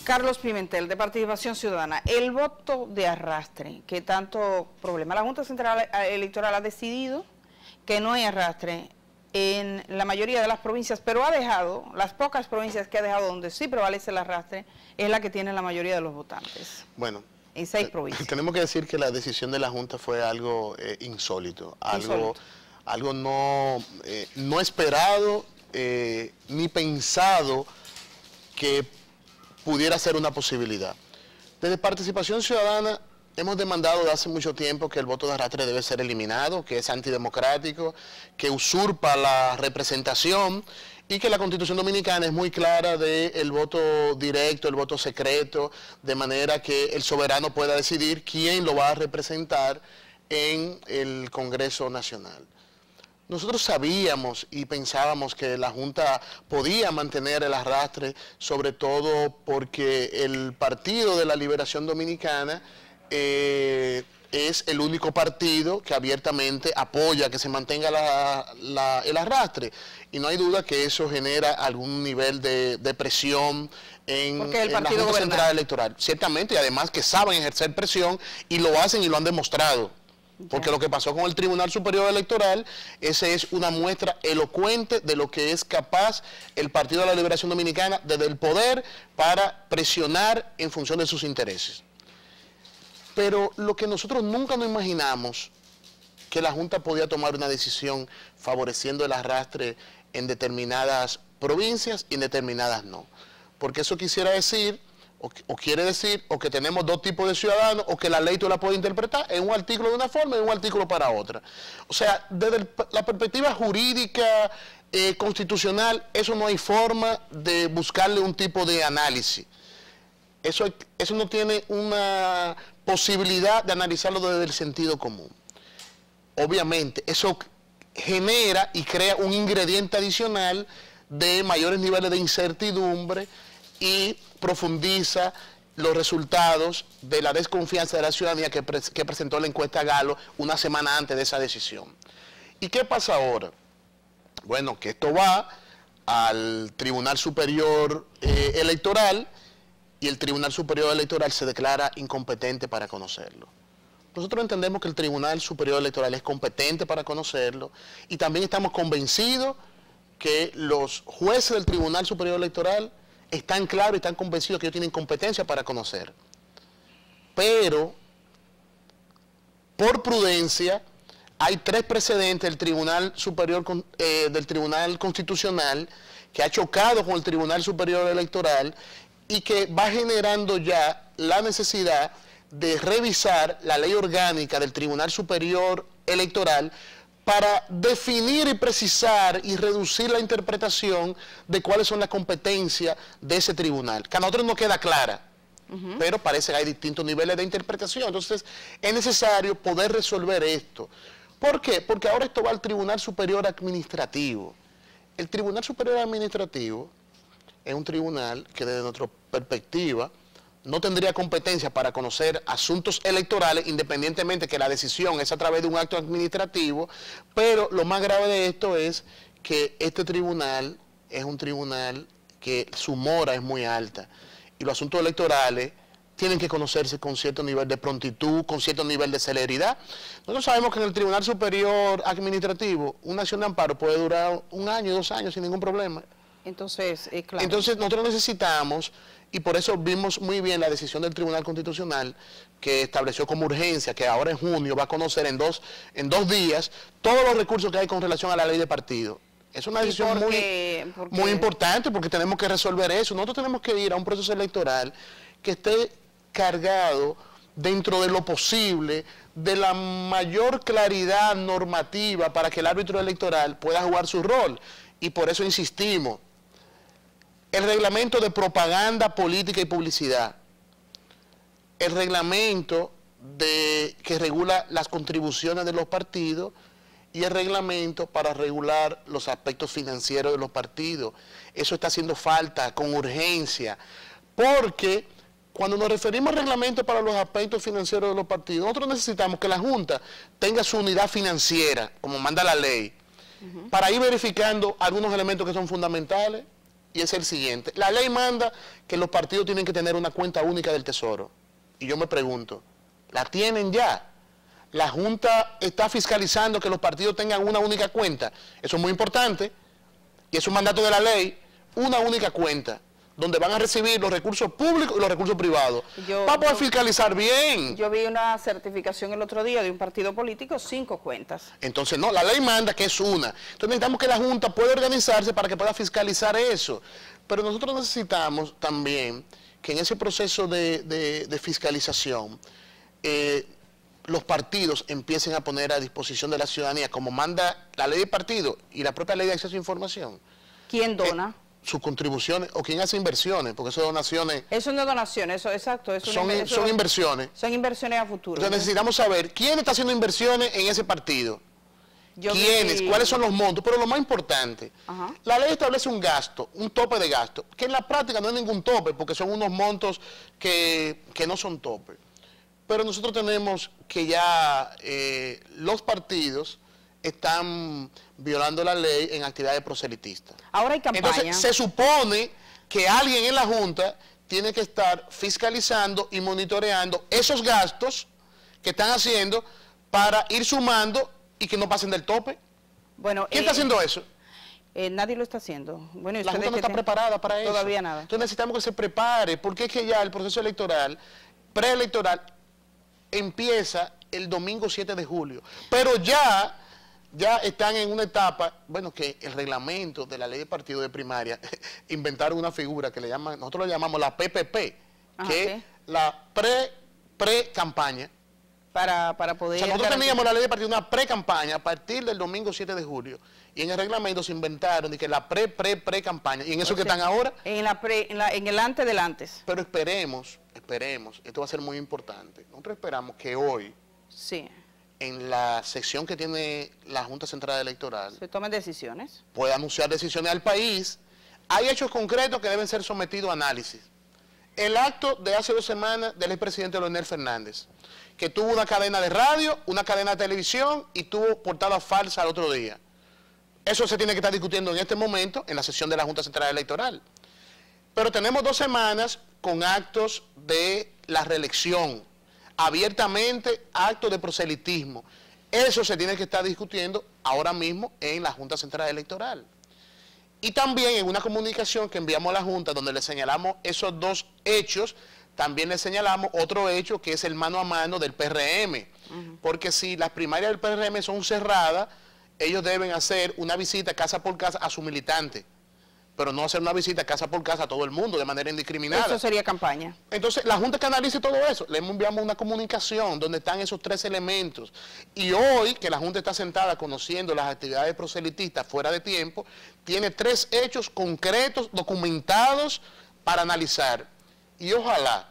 Carlos Pimentel, de Participación Ciudadana. El voto de arrastre, que tanto problema. La Junta Central Electoral ha decidido que no hay arrastre en la mayoría de las provincias, pero ha dejado, las pocas provincias que ha dejado donde sí prevalece el arrastre, es la que tiene la mayoría de los votantes. Bueno, en 6 provincias. Tenemos que decir que la decisión de la Junta fue algo insólito, algo no esperado ni pensado que pudiera ser una posibilidad. Desde Participación Ciudadana hemos demandado desde hace mucho tiempo que el voto de arrastre debe ser eliminado, que es antidemocrático, que usurpa la representación y que la Constitución Dominicana es muy clara del voto directo, el voto secreto, de manera que el soberano pueda decidir quién lo va a representar en el Congreso Nacional. Nosotros sabíamos y pensábamos que la Junta podía mantener el arrastre, sobre todo porque el Partido de la Liberación Dominicana es el único partido que abiertamente apoya que se mantenga el arrastre. Y no hay duda que eso genera algún nivel de presión en la Junta Central Electoral. Ciertamente, y además que saben ejercer presión y lo hacen y lo han demostrado. Porque lo que pasó con el Tribunal Superior Electoral, esa es una muestra elocuente de lo que es capaz el Partido de la Liberación Dominicana desde el poder para presionar en función de sus intereses. Pero lo que nosotros nunca nos imaginamos, que la Junta podía tomar una decisión favoreciendo el arrastre en determinadas provincias y en determinadas no. Porque eso quisiera decir, o quiere decir, o que tenemos dos tipos de ciudadanos, o que la ley tú la puedes interpretar en un artículo de una forma y en un artículo para otra. O sea, desde la perspectiva jurídica, constitucional, eso no hay forma de buscarle un tipo de análisis. Eso no tiene una posibilidad de analizarlo desde el sentido común. Obviamente, eso genera y crea un ingrediente adicional de mayores niveles de incertidumbre y profundiza los resultados de la desconfianza de la ciudadanía que presentó la encuesta Galo una semana antes de esa decisión. ¿Y qué pasa ahora? Bueno, que esto va al Tribunal Superior Electoral y el Tribunal Superior Electoral se declara incompetente para conocerlo. Nosotros entendemos que el Tribunal Superior Electoral es competente para conocerlo y también estamos convencidos que los jueces del Tribunal Superior Electoral están claros y están convencidos que ellos tienen competencia para conocer. Pero, por prudencia, hay 3 precedentes del Tribunal Superior, del Tribunal Constitucional, que ha chocado con el Tribunal Superior Electoral y que va generando ya la necesidad de revisar la ley orgánica del Tribunal Superior Electoral para definir y precisar y reducir la interpretación de cuáles son las competencias de ese tribunal, que a nosotros no queda clara, pero parece que hay distintos niveles de interpretación. Entonces, es necesario poder resolver esto. ¿Por qué? Porque ahora esto va al Tribunal Superior Administrativo. El Tribunal Superior Administrativo es un tribunal que desde nuestra perspectiva no tendría competencia para conocer asuntos electorales, independientemente que la decisión es a través de un acto administrativo, pero lo más grave de esto es que este tribunal es un tribunal que su mora es muy alta y los asuntos electorales tienen que conocerse con cierto nivel de prontitud, con cierto nivel de celeridad. Nosotros sabemos que en el Tribunal Superior Administrativo una acción de amparo puede durar 1 año, 2 años sin ningún problema. Entonces, claro. Entonces nosotros necesitamos, y por eso vimos muy bien la decisión del Tribunal Constitucional que estableció como urgencia que ahora en junio va a conocer en dos días todos los recursos que hay con relación a la ley de partido. Es una decisión muy importante porque tenemos que resolver eso. Nosotros tenemos que ir a un proceso electoral que esté cargado dentro de lo posible de la mayor claridad normativa para que el árbitro electoral pueda jugar su rol. Y por eso insistimos. El reglamento de propaganda, política y publicidad, el reglamento que regula las contribuciones de los partidos y el reglamento para regular los aspectos financieros de los partidos. Eso está haciendo falta con urgencia, porque cuando nos referimos al reglamento para los aspectos financieros de los partidos, nosotros necesitamos que la Junta tenga su unidad financiera, como manda la ley, para ir verificando algunos elementos que son fundamentales. y es el siguiente. La ley manda que los partidos tienen que tener una cuenta única del Tesoro. Y yo me pregunto, ¿la tienen ya? La Junta está fiscalizando que los partidos tengan una única cuenta. Eso es muy importante, y es un mandato de la ley, una única cuenta, donde van a recibir los recursos públicos y los recursos privados. Va a poder fiscalizar bien. Yo vi una certificación el otro día de un partido político, 5 cuentas. Entonces, no, la ley manda que es una. Entonces necesitamos que la Junta pueda organizarse para que pueda fiscalizar eso. Pero nosotros necesitamos también que en ese proceso de fiscalización, los partidos empiecen a poner a disposición de la ciudadanía, como manda la ley de partido y la propia ley de acceso a información. ¿Quién dona? Sus contribuciones, o quién hace inversiones, porque eso de donaciones... Eso no es donación, eso, exacto. Son inversiones. Son inversiones a futuro. Entonces necesitamos saber quién está haciendo inversiones en ese partido. ¿Quiénes? ¿Cuáles son los montos? Pero lo más importante, la ley establece un gasto, un tope de gasto, que en la práctica no es ningún tope, porque son unos montos que no son tope. Pero nosotros tenemos que ya los partidos están violando la ley en actividades proselitistas. Ahora hay campaña. Entonces se supone que alguien en la Junta tiene que estar fiscalizando y monitoreando esos gastos que están haciendo para ir sumando y que no pasen del tope. Bueno, ¿quién está haciendo eso? Nadie lo está haciendo. Bueno, la Junta no está preparada para eso. Todavía nada. Entonces necesitamos que se prepare, porque es que ya el proceso electoral, preelectoral, empieza el domingo 7 de julio. Pero ya están en una etapa, bueno, que el reglamento de la ley de partido de primaria inventaron una figura que le llaman, nosotros lo llamamos la PPP, que es la pre-campaña. Para poder... O sea, nosotros teníamos la ley de partido, una pre-campaña a partir del domingo 7 de julio. Y en el reglamento se inventaron de que la pre-campaña. ¿Y en eso que están ahora? En el antes del antes. Pero esperemos, esto va a ser muy importante. Nosotros esperamos que hoy, en la sección que tiene la Junta Central Electoral, se tomen decisiones. Puede anunciar decisiones al país. Hay hechos concretos que deben ser sometidos a análisis. El acto de hace 2 semanas del expresidente Leonel Fernández, que tuvo una cadena de radio, una cadena de televisión y tuvo portada falsa al otro día. Eso se tiene que estar discutiendo en este momento en la sesión de la Junta Central Electoral. Pero tenemos 2 semanas con actos de la reelección, abiertamente actos de proselitismo. Eso se tiene que estar discutiendo ahora mismo en la Junta Central Electoral. Y también en una comunicación que enviamos a la Junta donde le señalamos esos 2 hechos, también le señalamos otro hecho que es el mano a mano del PRM. Porque si las primarias del PRM son cerradas, ellos deben hacer una visita casa por casa a su militante, pero no hacer una visita casa por casa a todo el mundo de manera indiscriminada. Eso sería campaña. Entonces, la Junta que analice todo eso, le enviamos una comunicación donde están esos 3 elementos. Y hoy, que la Junta está sentada conociendo las actividades proselitistas fuera de tiempo, tiene 3 hechos concretos, documentados, para analizar. Y ojalá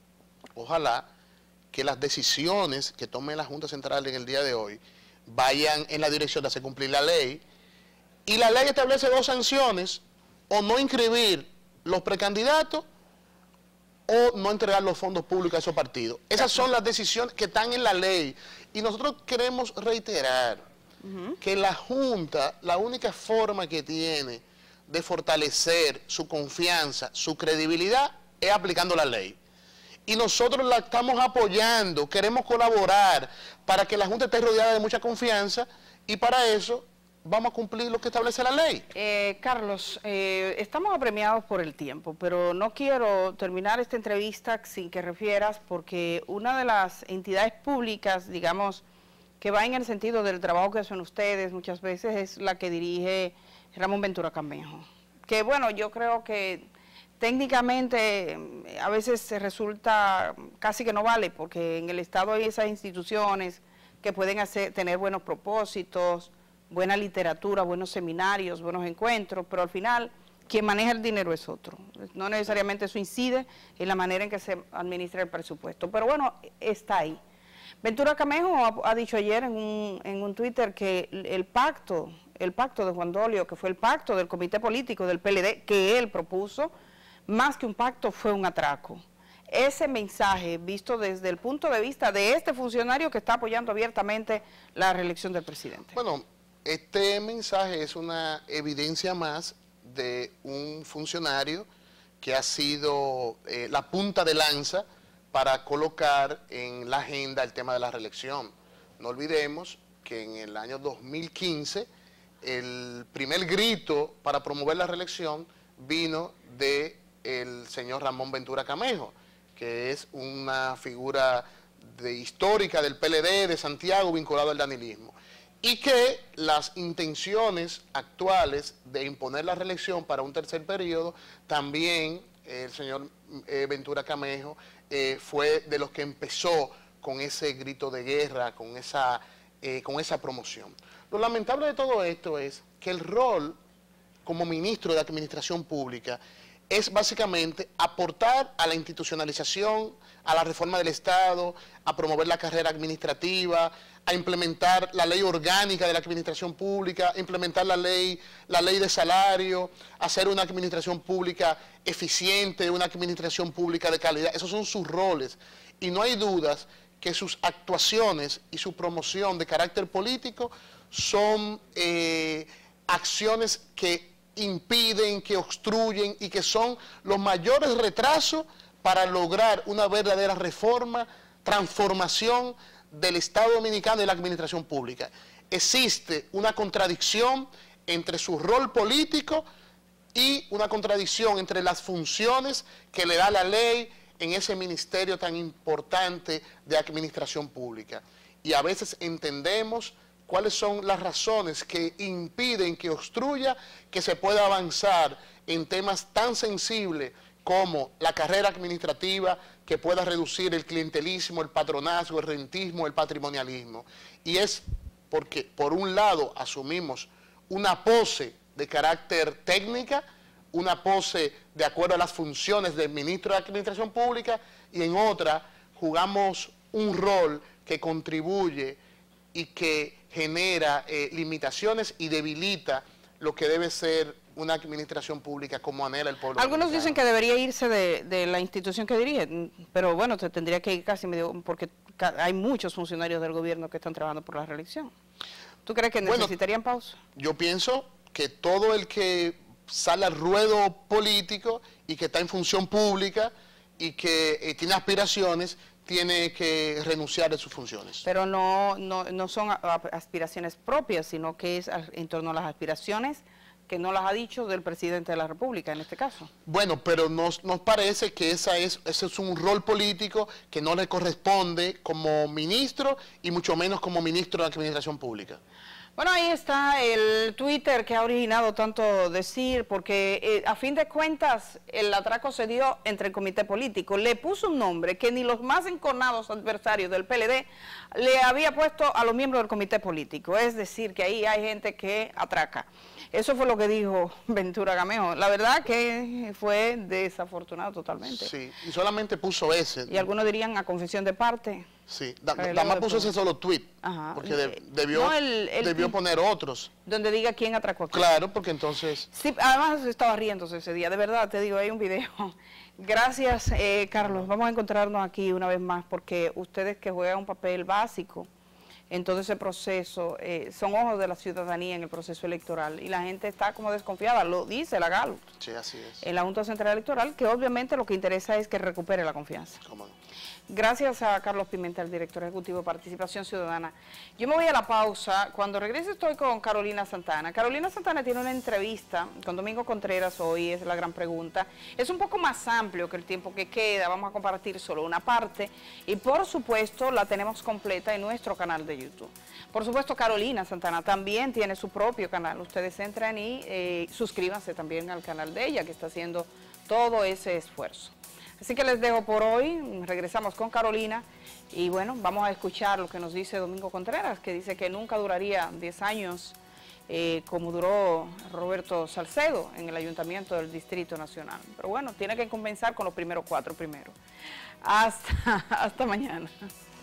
que las decisiones que tome la Junta Central en el día de hoy vayan en la dirección de hacer cumplir la ley. Y la ley establece 2 sanciones: o no inscribir los precandidatos o no entregar los fondos públicos a esos partidos. Esas son las decisiones que están en la ley. Y nosotros queremos reiterar que la Junta, la única forma que tiene de fortalecer su confianza, su credibilidad, es aplicando la ley. Y nosotros la estamos apoyando, queremos colaborar para que la Junta esté rodeada de mucha confianza, y para eso vamos a cumplir lo que establece la ley. Carlos, estamos apremiados por el tiempo, pero no quiero terminar esta entrevista sin que refieras, porque una de las entidades públicas, digamos, que va en el sentido del trabajo que hacen ustedes muchas veces, es la que dirige Ramón Ventura Camejo. Que bueno, yo creo que técnicamente a veces se resulta casi que no vale, porque en el Estado hay esas instituciones que pueden tener buenos propósitos, buena literatura, buenos seminarios, buenos encuentros, pero al final quien maneja el dinero es otro. No necesariamente eso incide en la manera en que se administra el presupuesto, pero bueno, está ahí. Ventura Camejo ha dicho ayer en un Twitter que el pacto de Juan Dolio, que fue el pacto del comité político del PLD, que él propuso, más que un pacto fue un atraco. Ese mensaje, visto desde el punto de vista de este funcionario que está apoyando abiertamente la reelección del presidente. Bueno, este mensaje es una evidencia más de un funcionario que ha sido la punta de lanza para colocar en la agenda el tema de la reelección. No olvidemos que en el año 2015 el primer grito para promover la reelección vino del señor Ramón Ventura Camejo, que es una figura histórica del PLD de Santiago vinculado al danilismo, y que las intenciones actuales de imponer la reelección para un tercer periodo, también el señor Ventura Camejo fue de los que empezó con ese grito de guerra, con esa promoción. Lo lamentable de todo esto es que el rol como ministro de Administración Pública es básicamente aportar a la institucionalización, a la reforma del Estado, a promover la carrera administrativa, a implementar la ley orgánica de la administración pública, a implementar la ley de salario, hacer una administración pública eficiente, una administración pública de calidad. Esos son sus roles. Y no hay dudas que sus actuaciones y su promoción de carácter político son acciones que impiden, que obstruyen y que son los mayores retrasos para lograr una verdadera reforma, transformación del Estado Dominicano y la administración pública. Existe una contradicción entre su rol político y una contradicción entre las funciones que le da la ley en ese ministerio tan importante de administración pública. Y a veces entendemos cuáles son las razones que impiden, que obstruya, que se pueda avanzar en temas tan sensibles como la carrera administrativa, que pueda reducir el clientelismo, el patronazgo, el rentismo, el patrimonialismo. Y es porque, por un lado, asumimos una pose de carácter técnica, una pose de acuerdo a las funciones del ministro de Administración Pública, y en otra jugamos un rol que contribuye y que genera limitaciones y debilita lo que debe ser una administración pública como anhela el pueblo Algunos dominicano. dicen que debería irse de la institución que dirige, pero bueno, te tendría que ir casi medio, porque hay muchos funcionarios del gobierno que están trabajando por la reelección. ¿Tú crees que necesitarían pausa? Yo pienso que todo el que sale al ruedo político y que está en función pública y que tiene aspiraciones, tiene que renunciar de sus funciones. Pero no son aspiraciones propias, sino que es en torno a las aspiraciones que no las ha dicho del presidente de la República en este caso. Bueno, pero nos parece que ese es un rol político que no le corresponde como ministro y mucho menos como ministro de Administración Pública. Bueno, ahí está el Twitter que ha originado tanto decir, porque a fin de cuentas el atraco se dio entre el comité político. Le puso un nombre que ni los más encornados adversarios del PLD le había puesto a los miembros del comité político. Es decir, que ahí hay gente que atraca. Eso fue lo que dijo Ventura Camejo. La verdad que fue desafortunado totalmente. Sí, y solamente puso ese. Y algunos dirían a confesión de parte. Sí, nada más puso ese solo tweet, porque debió poner otros. Donde diga quién atracó a quién. Claro, porque entonces... Sí, además estaba riéndose ese día, de verdad, te digo, hay un video. Gracias, Carlos. Vamos a encontrarnos aquí una vez más, porque ustedes que juegan un papel básico en todo ese proceso, son ojos de la ciudadanía en el proceso electoral, y la gente está como desconfiada, lo dice la Gallup. Sí, así es. En la Junta Central Electoral, que obviamente lo que interesa es que recupere la confianza. ¿Cómo no? Gracias a Carlos Pimentel, director ejecutivo de Participación Ciudadana. Yo me voy a la pausa. Cuando regrese estoy con Carolina Santana. Carolina Santana tiene una entrevista con Domingo Contreras hoy, es la gran pregunta. Es un poco más amplio que el tiempo que queda, vamos a compartir solo una parte y por supuesto la tenemos completa en nuestro canal de YouTube. Por supuesto, Carolina Santana también tiene su propio canal. Ustedes entran y suscríbanse también al canal de ella, que está haciendo todo ese esfuerzo. Así que les dejo por hoy, regresamos con Carolina y bueno, vamos a escuchar lo que nos dice Domingo Contreras, que dice que nunca duraría 10 años como duró Roberto Salcedo en el Ayuntamiento del Distrito Nacional. Pero bueno, tiene que comenzar con los primeros 4 primero. Hasta mañana.